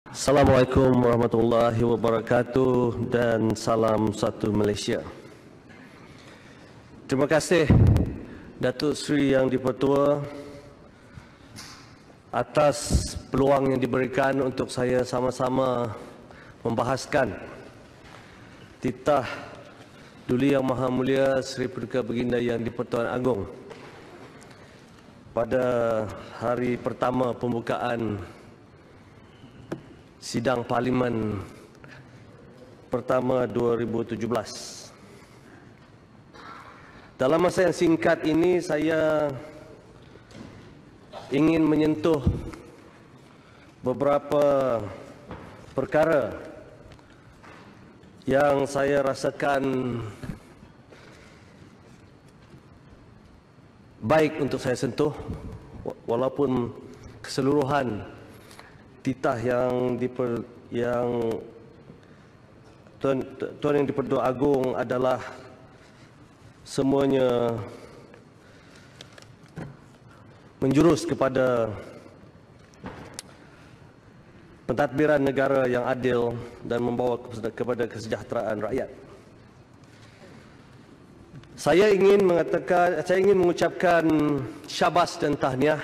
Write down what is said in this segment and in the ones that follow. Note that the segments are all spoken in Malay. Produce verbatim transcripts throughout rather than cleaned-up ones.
Assalamualaikum warahmatullahi wabarakatuh dan salam satu Malaysia. Terima kasih Datuk Seri Yang di-Pertua atas peluang yang diberikan untuk saya sama-sama membahaskan titah Duli Yang Maha Mulia Seri Paduka Baginda Yang di-Pertuan Agong pada hari pertama pembukaan sidang Parlimen pertama dua ribu tujuh belas. Dalam masa yang singkat ini saya ingin menyentuh beberapa perkara yang saya rasakan baik untuk saya sentuh, walaupun keseluruhan titah yang diper, yang Tuan, Tuan Yang di-Pertua Agong adalah semuanya menjurus kepada pentadbiran negara yang adil dan membawa kepada kesejahteraan rakyat. Saya ingin mengatakan, saya ingin mengucapkan syabas dan tahniah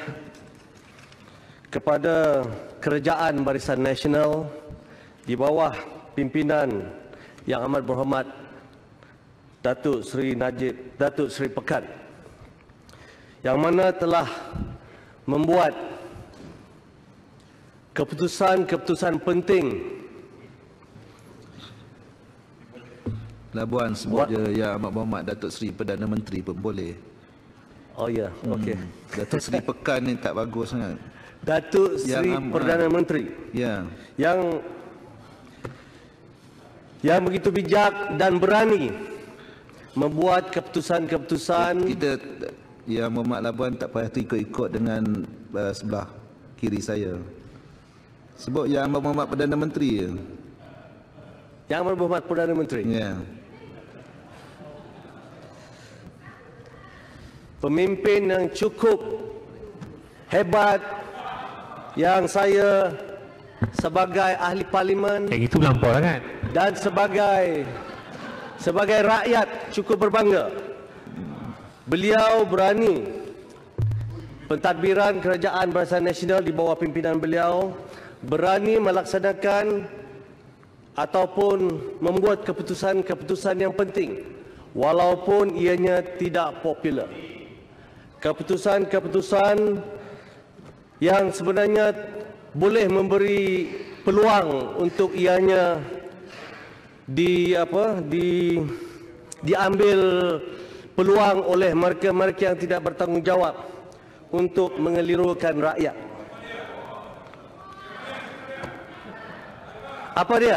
kepada Kerajaan Barisan Nasional di bawah pimpinan Yang Amat Berhormat Datuk Seri Najib, Datuk Seri Pekan, yang mana telah membuat keputusan-keputusan penting. Labuan sebut je Yang Amat Berhormat Datuk Seri Perdana Menteri pun boleh. Oh ya, hmm. okey. Datuk Seri Pekan ni tak bagus sangat. Datuk Seri Perdana Menteri, ya, yang yang begitu bijak dan berani membuat keputusan-keputusan. Kita Yang Mohd Labuan tak payah ikut-ikut dengan uh, sebelah kiri saya. Sebut Yang Amat Berhormat Perdana Menteri je. Yang Amat Berhormat Perdana Menteri. Ya. Pemimpin yang cukup hebat, yang saya sebagai ahli parlimen, yang itu melampau lah kan, dan sebagai sebagai rakyat cukup berbangga. Beliau berani, pentadbiran Kerajaan Barisan Nasional di bawah pimpinan beliau berani melaksanakan ataupun membuat keputusan-keputusan yang penting walaupun ianya tidak popular. Keputusan-keputusan yang sebenarnya boleh memberi peluang untuk ianya di apa di diambil peluang oleh mereka-mereka yang tidak bertanggungjawab untuk mengelirukan rakyat. Apa dia?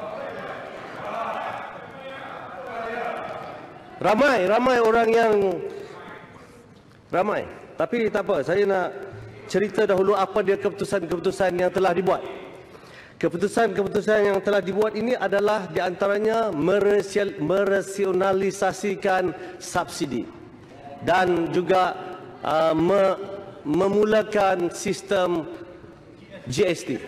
Ramai, ramai orang yang ramai. Tapi tak apa, saya nak cerita dahulu apa dia keputusan-keputusan yang telah dibuat. Keputusan-keputusan yang telah dibuat ini adalah di antaranya merasionalisasikan subsidi dan juga uh, me memulakan sistem G S T.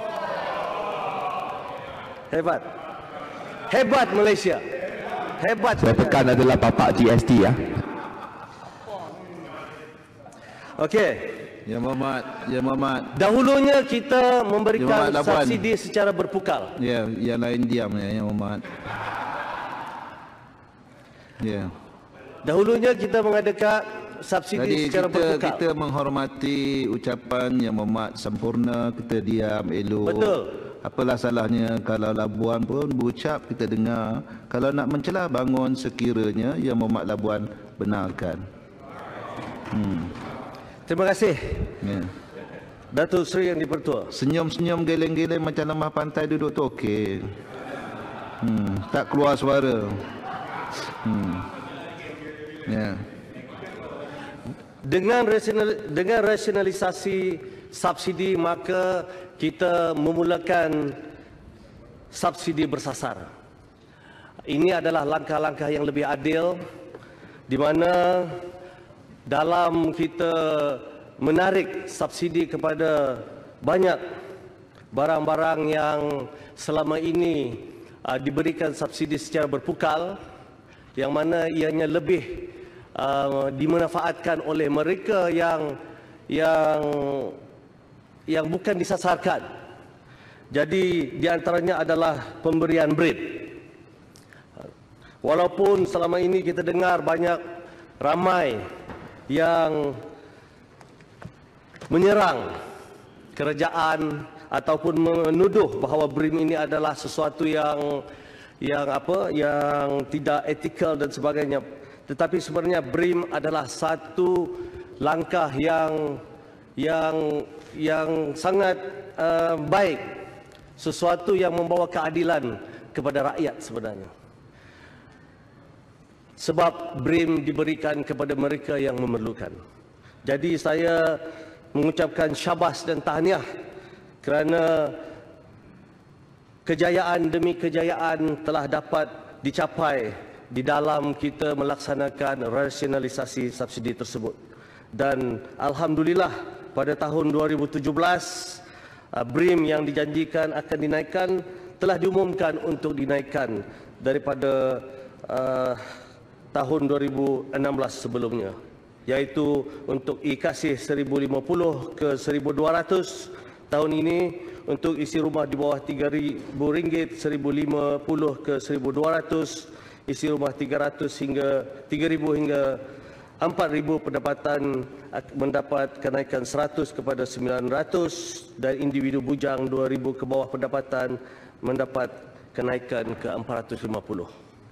Hebat. Hebat Malaysia. Hebat. saya tekan adalah bapak G S T ya. Okey. Yang Mohd, Yang Mohd. Dahulunya kita memberikan Yang subsidi secara berpukal. Ya, yang lain diam ya, Yang Mohd. Ya. Dahulunya kita mengadakan subsidi Jadi secara kita, berpukal. kita menghormati ucapan Yang Mohd sempurna, kita diam, elok. Betul. Apalah salahnya kalau Labuan pun berucap, kita dengar. Kalau nak mencela, bangun sekiranya Yang Mohd Labuan benarkan. Hmm. Terima kasih. Ya. Datuk Seri Yang di-Pertua. Senyum-senyum geleng-geleng macam lembah pantai duduk tu okey. Hmm, tak keluar suara. Hmm. Ya. Dengan rasional, dengan rasionalisasi subsidi, maka kita memulakan subsidi bersasar. Ini adalah langkah-langkah yang lebih adil, di mana dalam kita menarik subsidi kepada banyak barang-barang yang selama ini uh, diberikan subsidi secara berpukal, yang mana ianya lebih uh, dimanfaatkan oleh mereka yang yang yang bukan disasarkan. Jadi di antaranya adalah pemberian B R I M. Walaupun selama ini kita dengar banyak ramai yang menyerang kerajaan ataupun menuduh bahawa B R I M ini adalah sesuatu yang yang apa yang tidak etikal dan sebagainya. Tetapi sebenarnya B R I M adalah satu langkah yang yang yang sangat uh, baik, sesuatu yang membawa keadilan kepada rakyat sebenarnya. Sebab B R I M diberikan kepada mereka yang memerlukan. Jadi saya mengucapkan syabas dan tahniah kerana kejayaan demi kejayaan telah dapat dicapai di dalam kita melaksanakan rasionalisasi subsidi tersebut. Dan alhamdulillah pada tahun dua ribu tujuh belas B R I M yang dijanjikan akan dinaikkan telah diumumkan untuk dinaikkan daripada uh, tahun dua ribu enam belas sebelumnya, iaitu untuk e-kasih seribu lima puluh ke seribu dua ratus tahun ini, untuk isi rumah di bawah tiga ribu ringgit seribu lima puluh ke seribu dua ratus, isi rumah tiga ratus hingga tiga ribu hingga empat ribu pendapatan mendapat kenaikan seratus kepada sembilan ratus, dan individu bujang dua ribu ke bawah pendapatan mendapat kenaikan ke empat ratus lima puluh.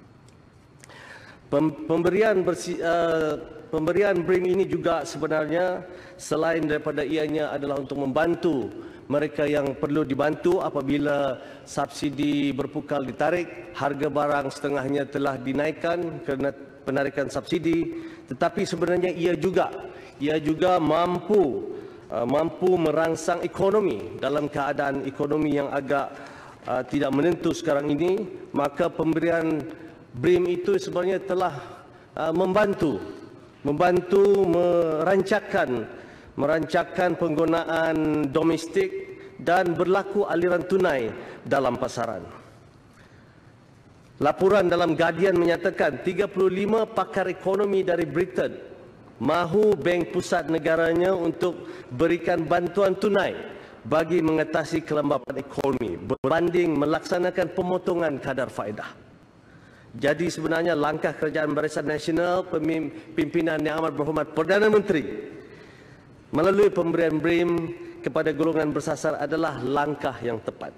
Pemberian bersi, uh, pemberian B R I M ini juga sebenarnya selain daripada ianya adalah untuk membantu mereka yang perlu dibantu apabila subsidi berpukal ditarik, harga barang setengahnya telah dinaikkan kerana penarikan subsidi, tetapi sebenarnya ia juga ia juga mampu uh, mampu merangsang ekonomi dalam keadaan ekonomi yang agak uh, tidak menentu sekarang ini. Maka pemberian B R I M itu sebenarnya telah uh, membantu membantu merancangkan merancangkan penggunaan domestik dan berlaku aliran tunai dalam pasaran. Laporan dalam Guardian menyatakan tiga puluh lima pakar ekonomi dari Britain mahu bank pusat negaranya untuk berikan bantuan tunai bagi mengatasi kelembapan ekonomi berbanding melaksanakan pemotongan kadar faedah. Jadi sebenarnya langkah Kerajaan Barisan Nasional pimpinan Yang Amat Berhormat Perdana Menteri melalui pemberian B R I M kepada golongan bersasar adalah langkah yang tepat.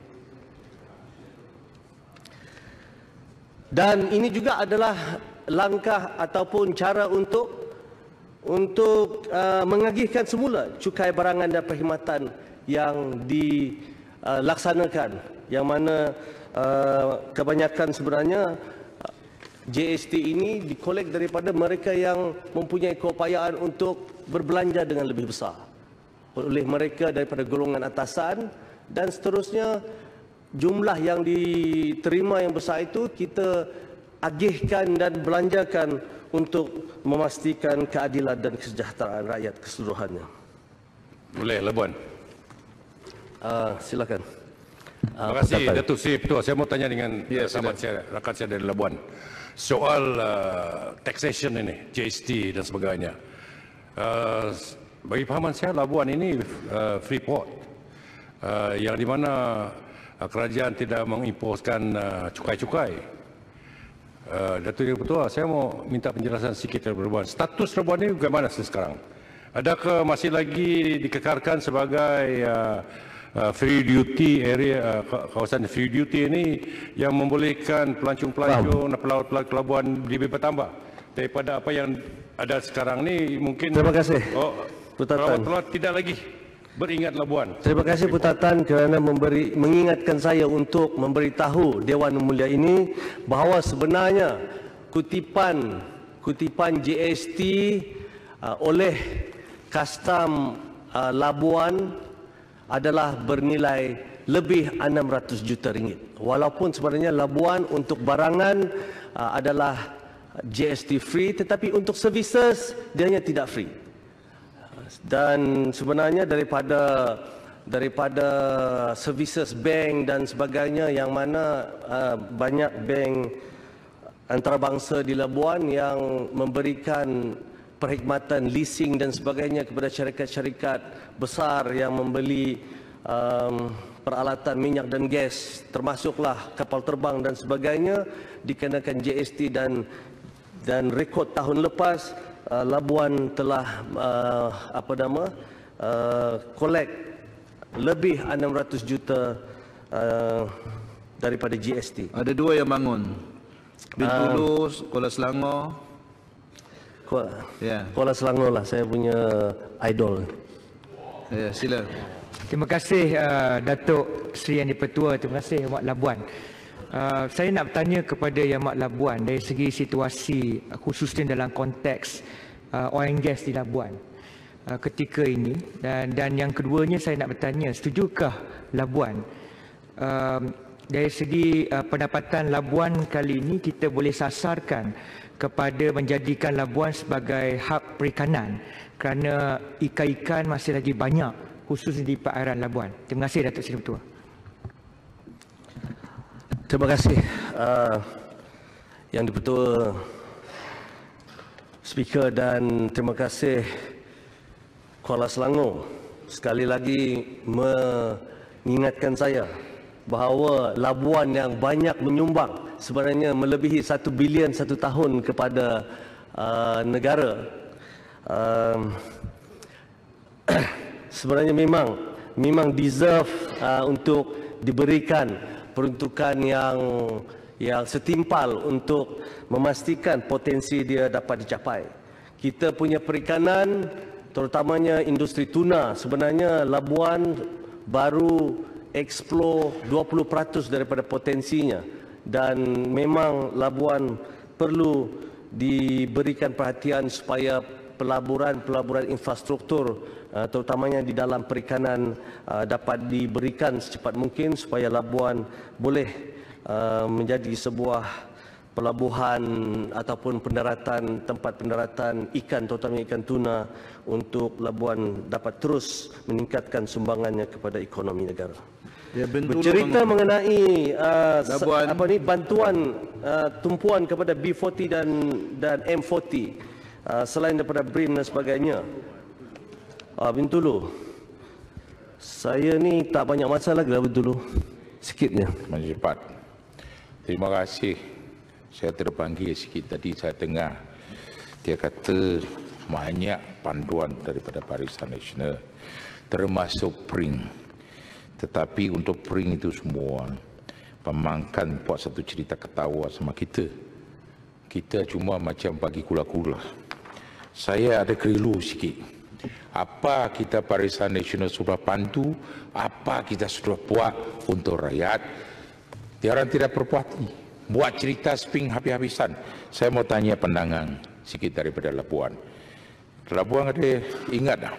Dan ini juga adalah langkah ataupun cara untuk untuk uh, mengagihkan semula cukai barangan dan perkhidmatan yang dilaksanakan, uh, yang mana uh, kebanyakan sebenarnya J S T ini dikolek daripada mereka yang mempunyai keupayaan untuk berbelanja dengan lebih besar, oleh mereka daripada golongan atasan, dan seterusnya jumlah yang diterima yang besar itu kita agihkan dan belanjakan untuk memastikan keadilan dan kesejahteraan rakyat keseluruhannya. Boleh, Labuan. Uh, silakan. Terima uh, kasih, Datuk Seri Ketua. Saya mau tanya dengan ya, sahabat saya, rakan saya dari Labuan. Soal uh, taxation ini, J S T dan sebagainya. Uh, bagi pahaman saya, Labuan ini uh, free port, uh, yang di mana uh, kerajaan tidak mengimposkan uh, cukai-cukai. Uh, Datuk Seri Ketua, saya mau minta penjelasan sedikit dari Labuan. Status Labuan ini bagaimana sekarang? Adakah masih lagi dikekalkan sebagai uh, Uh, free duty area, uh, kawasan free duty ini yang membolehkan pelancong-pelancong dan pelaut-pelaut pelabuhan lebih bertambah daripada apa yang ada sekarang ni? Mungkin terima kasih, oh, Putatan. Pelaut tidak lagi beringat Labuan. Terima kasih Putatan kerana memberi mengingatkan saya untuk memberitahu Dewan Mulia ini bahawa sebenarnya kutipan kutipan J S T uh, oleh Kastam uh, Labuan adalah bernilai lebih enam ratus juta ringgit. Walaupun sebenarnya Labuan untuk barangan uh, adalah J S T free, tetapi untuk services dia hanya tidak free. Dan sebenarnya daripada daripada services bank dan sebagainya, yang mana uh, banyak bank antarabangsa di Labuan yang memberikan perkhidmatan leasing dan sebagainya kepada syarikat-syarikat besar yang membeli um, peralatan minyak dan gas, termasuklah kapal terbang dan sebagainya, dikenakan J S T, dan dan rekod tahun lepas uh, Labuan telah uh, apa nama uh, collect lebih enam ratus juta uh, daripada G S T. Ada dua yang bangun. Bintulu, uh, Kuala Selangor. Kuala, yeah. Kuala Selangor lah saya punya idol. Ya, yeah, sila. Terima kasih uh, Datuk Seri Yang di-Pertua. Terima kasih Yang Amat Labuan. Uh, saya nak bertanya kepada Yang Amat Labuan dari segi situasi uh, khususnya dalam konteks uh, oil and gas di Labuan uh, ketika ini, dan dan yang keduanya saya nak bertanya, setujukah Labuan uh, dari segi uh, pendapatan Labuan kali ini kita boleh sasarkan kepada menjadikan Labuan sebagai hub perikanan kerana ikan-ikan masih lagi banyak khususnya di perairan Labuan. Terima kasih Datuk Seri Ketua. Terima kasih uh, Yang di-Pertua Speaker, dan terima kasih Kuala Selangor sekali lagi mengingatkan saya bahawa Labuan yang banyak menyumbang, sebenarnya melebihi satu bilion satu tahun kepada uh, negara. Uh, sebenarnya memang memang deserve uh, untuk diberikan peruntukan yang yang setimpal untuk memastikan potensi dia dapat dicapai. Kita punya perikanan, terutamanya industri tuna, sebenarnya Labuan baru explore dua puluh peratus daripada potensinya, dan memang Labuan perlu diberikan perhatian supaya pelaburan-pelaburan infrastruktur uh, terutamanya di dalam perikanan uh, dapat diberikan secepat mungkin supaya Labuan boleh uh, menjadi sebuah pelabuhan ataupun pendaratan, tempat pendaratan ikan, terutama ikan tuna, untuk Labuan dapat terus meningkatkan sumbangannya kepada ekonomi negara. Ya, bercerita mengenai uh, apa ni bantuan uh, tumpuan kepada B empat puluh dan dan M empat puluh uh, selain daripada B R I M dan sebagainya. Uh, Bintulu, saya ni tak banyak masa lagi lah Bintulu, sikitnya. Maju cepat. Terima kasih. Saya terpanggil sikit tadi, saya dengar dia kata banyak panduan daripada Barisan Nasional termasuk P R I N. Tetapi untuk P R I N itu semua, pemangkan buat satu cerita ketawa sama kita. Kita cuma macam bagi kula-kula. Saya ada keliru sikit. Apa kita Barisan Nasional sudah bantu, apa kita sudah buat untuk rakyat, dia orang tidak berpuati. Buat cerita sping habis-habisan. Saya mau tanya pandangan sikit daripada Labuan. Labuan ada ingat tak?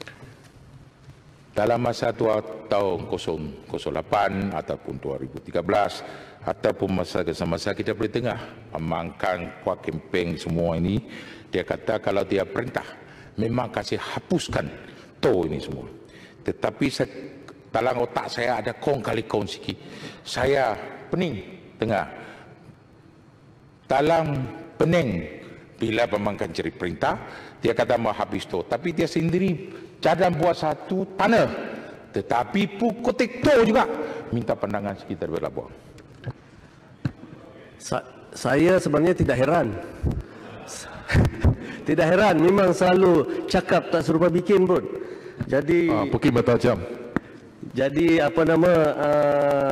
Dalam masa dua tahun kosong lapan ataupun dua ribu tiga belas ataupun masa masa kita boleh dengar pemangkang kuat kempeng semua ini, dia kata kalau dia perintah memang kasih hapuskan tol ini semua. Tetapi saya, dalam otak saya ada kong kali kong sikit. Saya pening dengar dalam pening bila pemangkang cari perintah, dia kata mau habis tol, tapi dia sendiri cadang buat satu tanah, tetapi pukotik tol juga. Minta pandangan sikit dari Labuan. Sa saya sebenarnya tidak heran. Tidak heran, memang selalu cakap tak serupa bikin pun. Jadi ah, Bukit Mertajam. Jadi apa nama uh,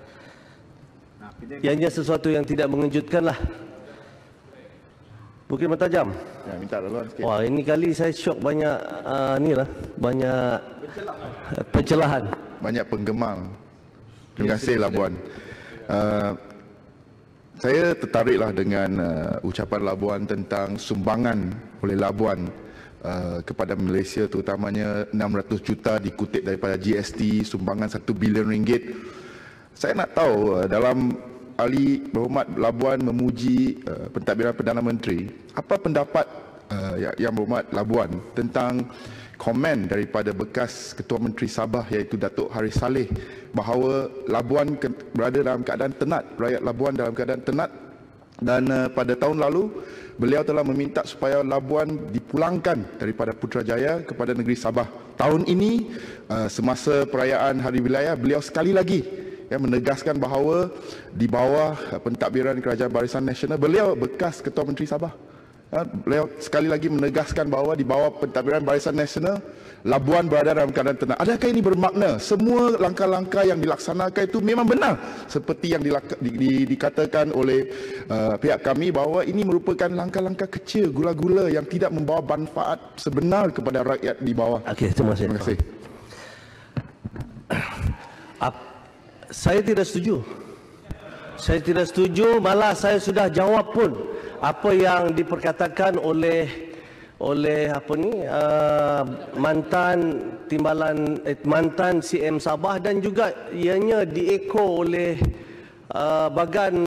ianya sesuatu yang tidak mengejutkan lah. Bukit Mertajam. Ya, minta laluan sikit. Wah, ini kali saya syok banyak uh, ni lah, banyak pencelahan. Banyak penggemar. Terima kasih Labuan. Uh, saya tertariklah dengan uh, ucapan Labuan tentang sumbangan oleh Labuan uh, kepada Malaysia, terutamanya enam ratus juta dikutip daripada G S T, sumbangan satu bilion ringgit. Saya nak tahu uh, dalam Ahli Berhormat Labuan memuji uh, pentadbiran Perdana Menteri, apa pendapat uh, yang, yang berhormat Labuan tentang komen daripada bekas Ketua Menteri Sabah iaitu Datuk Haris Saleh bahawa Labuan berada dalam keadaan tenat, rakyat Labuan dalam keadaan tenat, dan uh, pada tahun lalu beliau telah meminta supaya Labuan dipulangkan daripada Putrajaya kepada negeri Sabah. Tahun ini uh, semasa perayaan Hari Wilayah, beliau sekali lagi ya, menegaskan bahawa di bawah pentadbiran Kerajaan Barisan Nasional, beliau bekas Ketua Menteri Sabah, ya, beliau sekali lagi menegaskan bahawa di bawah pentadbiran Barisan Nasional, Labuan berada dalam keadaan tenang. Adakah ini bermakna semua langkah-langkah yang dilaksanakan itu memang benar seperti yang dilaka, di, di, dikatakan oleh uh, pihak kami bahawa ini merupakan langkah-langkah kecil, gula-gula yang tidak membawa manfaat sebenar kepada rakyat di bawah? Okey, terima kasih. Terima kasih. Saya tidak setuju. Saya tidak setuju, malah saya sudah jawab pun apa yang diperkatakan oleh oleh apa ni uh, mantan timbalan eh, mantan C M Sabah, dan juga ianya dieko oleh uh, bagan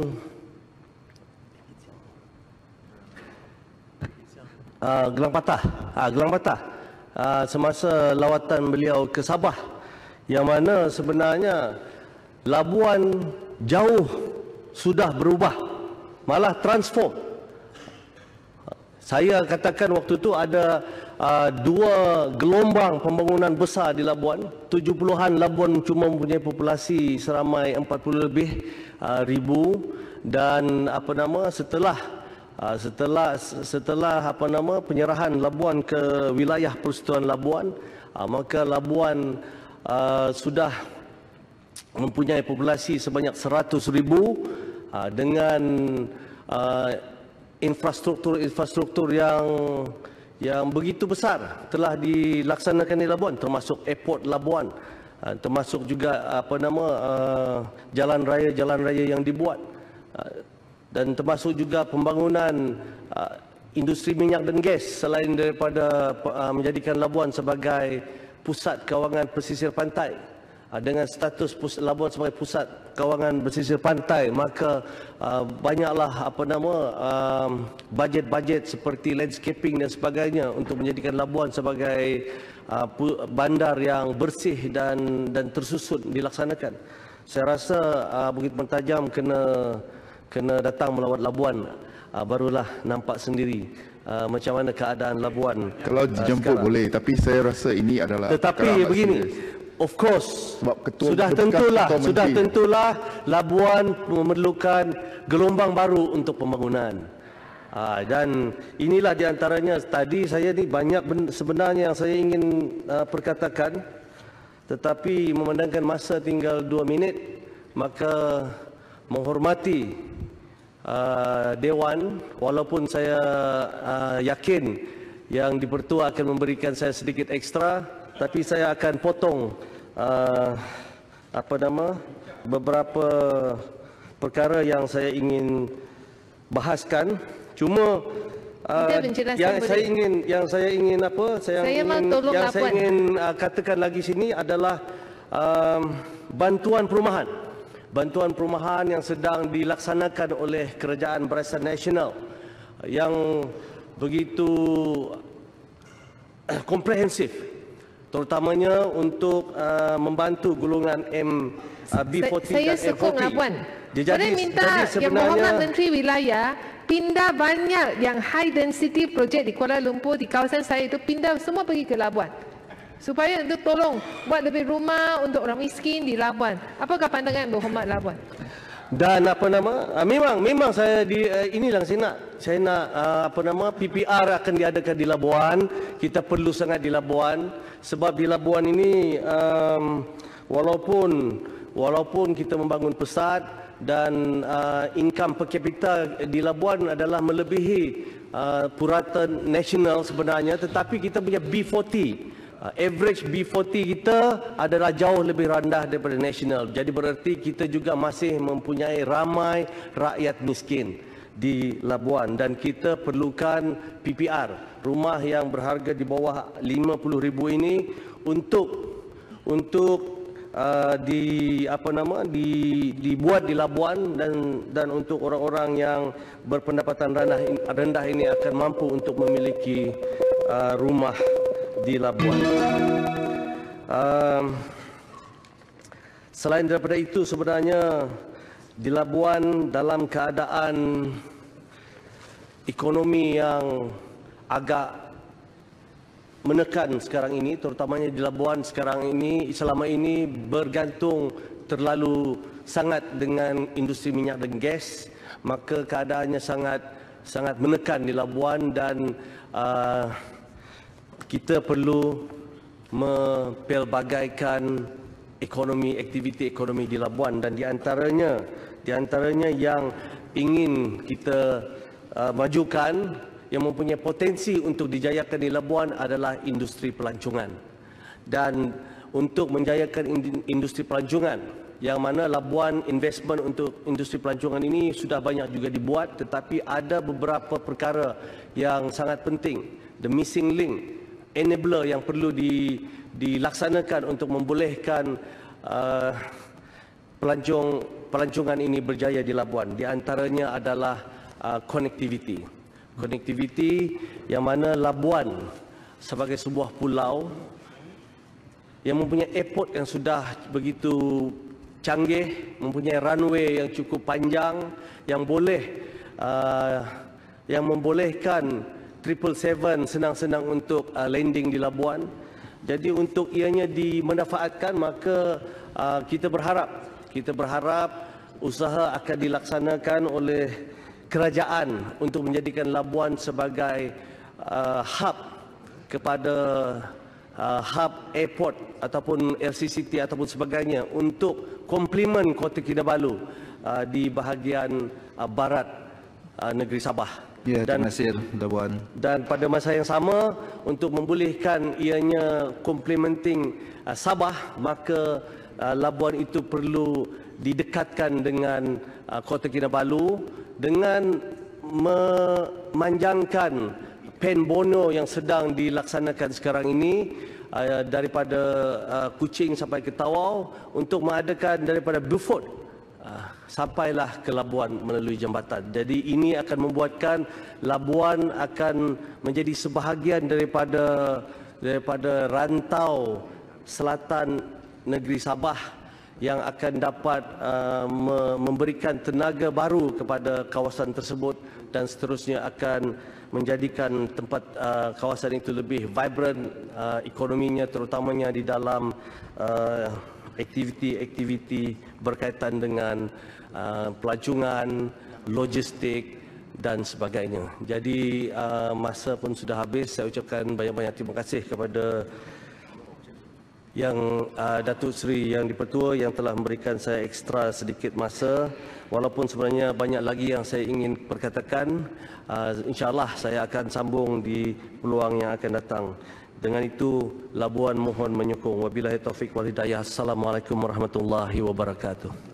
uh, Gelang Patah, uh, Gelang Patah uh, semasa lawatan beliau ke Sabah, yang mana sebenarnya Labuan jauh sudah berubah, malah transform. Saya katakan waktu itu ada uh, dua gelombang pembangunan besar di Labuan. tujuh puluhan Labuan cuma mempunyai populasi seramai empat puluh lebih uh, ribu, dan apa nama setelah uh, setelah setelah apa nama penyerahan Labuan ke wilayah Persekutuan Labuan, uh, maka Labuan uh, sudah mempunyai populasi sebanyak seratus ribu uh, dengan uh, infrastruktur-infrastruktur yang yang begitu besar telah dilaksanakan di Labuan, termasuk airport Labuan, uh, termasuk juga apa nama uh, jalan raya-jalan raya yang dibuat, uh, dan termasuk juga pembangunan uh, industri minyak dan gas, selain daripada uh, menjadikan Labuan sebagai pusat kawangan pesisir pantai. Dengan status pus, Labuan sebagai pusat kawangan pesisir pantai, maka uh, banyaklah apa nama uh, bajet-bajet seperti landscaping dan sebagainya untuk menjadikan Labuan sebagai uh, bandar yang bersih dan dan tersusun dilaksanakan. Saya rasa uh, Bukit Pentajam kena kena datang melawat Labuan, uh, barulah nampak sendiri uh, macam mana keadaan Labuan. Kalau dijemput uh, boleh, tapi saya rasa ini adalah tetapi begini serius. Of course, sebab ketua, sudah tentulah, ketua sudah tentulah Labuan memerlukan gelombang baru untuk pembangunan. Aa, dan inilah diantaranya tadi saya ni banyak sebenarnya yang saya ingin uh, perkatakan, tetapi memandangkan masa tinggal dua minit, maka menghormati uh, Dewan, walaupun saya uh, yakin yang di-Pertua akan memberikan saya sedikit ekstra, tapi saya akan potong uh, apa nama beberapa perkara yang saya ingin bahaskan. Cuma uh, yang saya ingin yang saya ingin apa saya, saya ingin yang saya ingin uh, katakan lagi sini adalah um, bantuan perumahan. Bantuan perumahan yang sedang dilaksanakan oleh Kerajaan Barisan Nasional yang begitu uh, komprehensif, terutamanya untuk uh, membantu golongan M, uh, B empat puluh saya, dan saya M empat puluh. Labuan. Jadi, saya minta jadi yang Berhormat Menteri Wilayah pindah banyak yang high density project di Kuala Lumpur, di kawasan saya itu, pindah semua pergi ke Labuan. Supaya untuk tolong buat lebih rumah untuk orang miskin di Labuan. Apakah pandangan Berhormat Labuan? Dan apa nama uh, memang memang saya di uh, inilah saya nak saya nak uh, apa nama P P R akan diadakan di Labuan. Kita perlu sangat di Labuan, sebab di Labuan ini um, walaupun walaupun kita membangun pesat dan uh, income per capita di Labuan adalah melebihi uh, purata nasional sebenarnya, tetapi kita punya B empat puluh Uh, average B empat puluh kita adalah jauh lebih rendah daripada nasional. Jadi bererti kita juga masih mempunyai ramai rakyat miskin di Labuan, dan kita perlukan P P R, rumah yang berharga di bawah lima puluh ribu ini untuk untuk uh, di apa nama di dibuat di Labuan, dan dan untuk orang-orang yang berpendapatan rendah rendah ini akan mampu untuk memiliki uh, rumah di Labuan. Um, selain daripada itu, sebenarnya di Labuan dalam keadaan ekonomi yang agak menekan sekarang ini, terutamanya di Labuan sekarang ini, selama ini bergantung terlalu sangat dengan industri minyak dan gas, maka keadaannya sangat sangat menekan di Labuan dan uh, kita perlu mempelbagaikan ekonomi, aktiviti ekonomi di Labuan, dan di antaranya di antaranya yang ingin kita uh, majukan, yang mempunyai potensi untuk dijayakan di Labuan adalah industri pelancongan. Dan untuk menjayakan industri pelancongan, yang mana Labuan investment untuk industri pelancongan ini sudah banyak juga dibuat, tetapi ada beberapa perkara yang sangat penting, the missing link, enabler yang perlu di, dilaksanakan untuk membolehkan uh, pelancong pelancongan ini berjaya di Labuan. Di antaranya adalah uh, connectivity. Connectivity yang mana Labuan sebagai sebuah pulau yang mempunyai airport yang sudah begitu canggih, mempunyai runway yang cukup panjang, yang boleh uh, yang membolehkan triple seven senang-senang untuk uh, landing di Labuan. Jadi untuk ianya dimanfaatkan, maka uh, kita berharap kita berharap usaha akan dilaksanakan oleh kerajaan untuk menjadikan Labuan sebagai uh, hub kepada uh, hub airport ataupun L C C T ataupun sebagainya untuk komplement Kota Kinabalu uh, di bahagian uh, barat uh, negeri Sabah. Ya, dan, terima kasih Labuan. Dan pada masa yang sama, untuk membolehkan ianya complementing uh, Sabah, maka uh, Labuan itu perlu didekatkan dengan uh, Kota Kinabalu dengan memanjangkan Pen Bono yang sedang dilaksanakan sekarang ini uh, daripada uh, Kuching sampai ke Tawau, untuk mengadakan daripada Beaufort uh, sampailah ke Labuan melalui jambatan. Jadi ini akan membuatkan Labuan akan menjadi sebahagian daripada daripada rantau selatan negeri Sabah yang akan dapat uh, memberikan tenaga baru kepada kawasan tersebut, dan seterusnya akan menjadikan tempat uh, kawasan itu lebih vibrant uh, ekonominya, terutamanya di dalam uh, aktiviti-aktiviti berkaitan dengan uh, pelancongan, logistik dan sebagainya. Jadi uh, masa pun sudah habis. Saya ucapkan banyak-banyak terima kasih kepada yang uh, Datuk Seri Yang di-Pertua yang telah memberikan saya ekstra sedikit masa, walaupun sebenarnya banyak lagi yang saya ingin perkatakan. Uh, InsyaAllah saya akan sambung di peluang yang akan datang. Dengan itu, Labuan mohon menyokong. Wabillahi taufiq wal hidayah. Assalamualaikum warahmatullahi wabarakatuh.